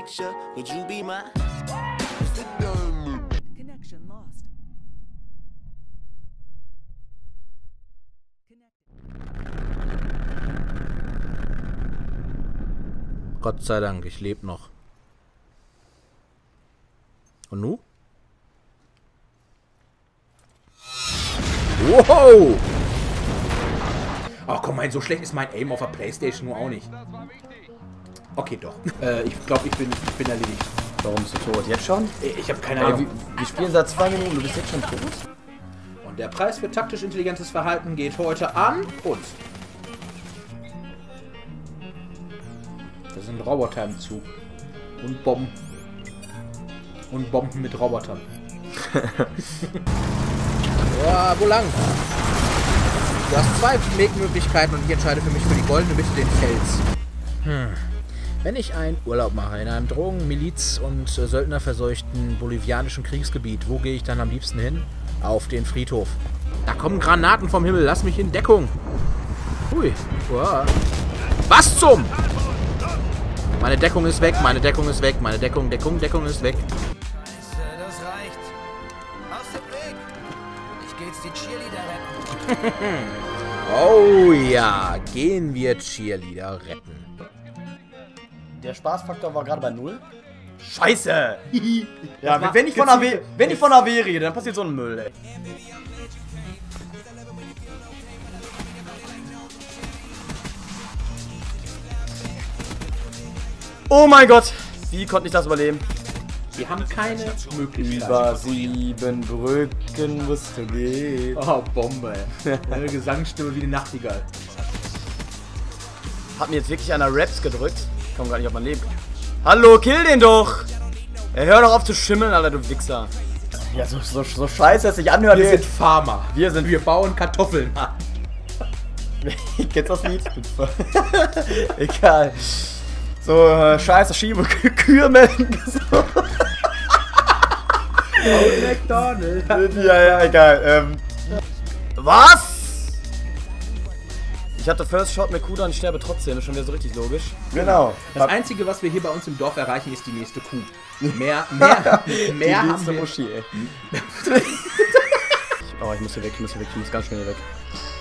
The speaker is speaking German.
picture. Would you be my? Connection lost. Gott sei Dank, ich lebe noch. Und nu? Wow! Ach komm mal, so schlecht ist mein Aim auf der Playstation nur auch nicht. Okay, doch. Ich glaube, ich bin erledigt. Warum bist du tot? Jetzt schon? Ich habe keine Ahnung. Wir spielen seit 2 Minuten, du bist jetzt schon tot? Und der Preis für taktisch intelligentes Verhalten geht heute an uns. Da sind Roboter im Zug. Und Bomben. Und Bomben mit Robotern. Ja, wo lang? Du hast 2 Wegmöglichkeiten und ich entscheide für mich für die goldene Mitte den Fels. Wenn ich einen Urlaub mache in einem Drogen-, Miliz- und Söldnerverseuchten bolivianischen Kriegsgebiet, wo gehe ich dann am liebsten hin? Auf den Friedhof. Da kommen Granaten vom Himmel, lass mich in Deckung. Hui. Wow. Was zum? Meine Deckung ist weg, meine Deckung ist weg, meine Deckung ist weg. Das reicht. Aus dem Weg. Ich geh jetzt die Cheerleader retten. Oh ja, gehen wir Cheerleader retten. Der Spaßfaktor war gerade bei 0. Scheiße! Ja, war wenn ich von AW rede, dann passiert so ein Müll, ey. Oh mein Gott! Wie konnte ich das überleben? Wir haben keine Möglichkeit. Über 7 Brücken musst du gehen. Oh, Bombe, ey. Eine Gesangsstimme wie eine Nachtigall. Hat mir jetzt wirklich einer Raps gedrückt? Ich komm gar nicht auf mein Leben. Hallo, kill den doch! Ey, hör doch auf zu schimmeln, Alter, du Wichser. Ja, so scheiße, dass sich anhört. Wir sind Farmer. Wir bauen Kartoffeln an. Kennst du das Lied? Egal. So, scheiße, Schiebe, Kühe melden. So. McDonald's. Ja, egal. Was? Ich hatte First Shot mit Kuda und ich sterbe trotzdem. Das ist schon wieder so richtig logisch. Genau. Das Einzige, was wir hier bei uns im Dorf erreichen, ist die nächste Kuh. Mehr haben wir. Muschi, ey. Oh, ich muss hier weg, ich muss ganz schnell hier weg.